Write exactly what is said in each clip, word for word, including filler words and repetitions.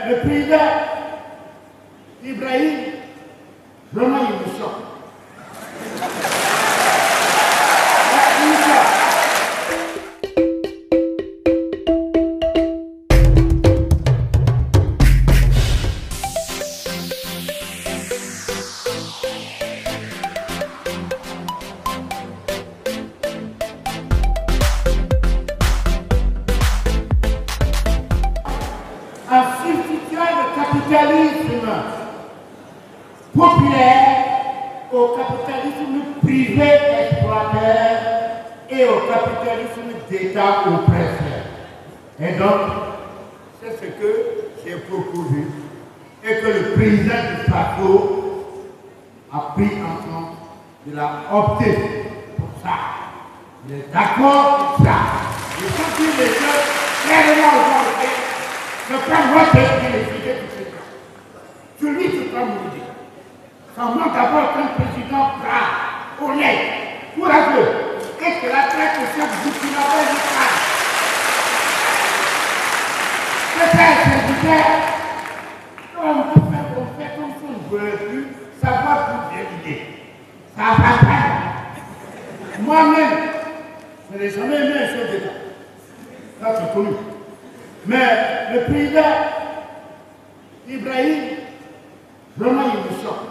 le président Ibrahim, vraiment il me choque. En substituant le capitalisme populaire au capitalisme privé exploiteur et au capitalisme d'État oppresseur. Et donc, c'est ce que j'ai proposé et que le président du plateau a pris en compte. Il a opté pour ça. Il est d'accord pour ça. Je pense que les gens, clairement aujourd'hui, ne prennent pas l'efficacité du président. Celui qui peut mourir. Ça montre d'abord qu'un président brave, honnête, courageux, et que la traite de cette Burkinabé du crâne. C'est un serviteur. On peut faire, on fait comme ça, on ne veut plus savoir tout bien l'idée. Ça va pas. Moi-même, je n'ai jamais aimé un chef d'État. Ça, c'est connu. Mais le président Ibrahim, vraiment il me choque.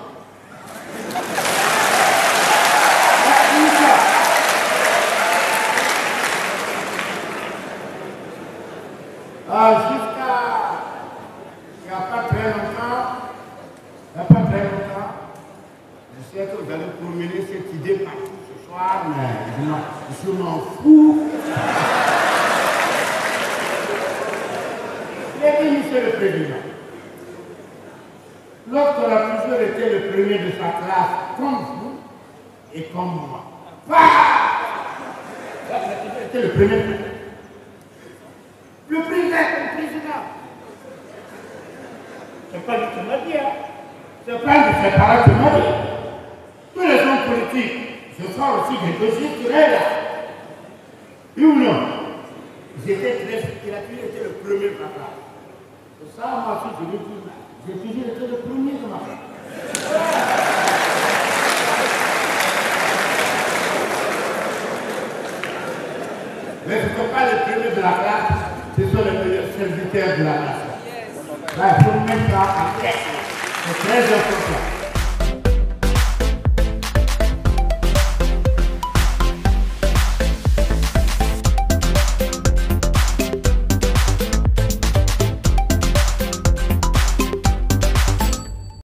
Ah, jusqu'à il n'y a pas très longtemps, il n'y a pas très longtemps, je sais que vous allez promener cette idée partout ce soir, mais je m'en fous. J'ai dit, monsieur le président, lorsqu'on a toujours été le premier de sa classe, comme vous et comme moi, c'était le premier. Le président est le président. C'est pas lui qui m'a dit, hein. C'est pas de ses parents qui m'a dit. Tous les hommes politiques, je sors aussi des dossiers qui là. Oui ou non? J'étais très speculatif, j'étais le premier de ma classe. C'est ça, moi aussi, je le dis. J'ai toujours été le premier de ma classe. Mais ce ne sont pas les premiers de la classe, ce sont les meilleurs serviteurs de la nation. Là, il faut mettre ça en tête. C'est très important.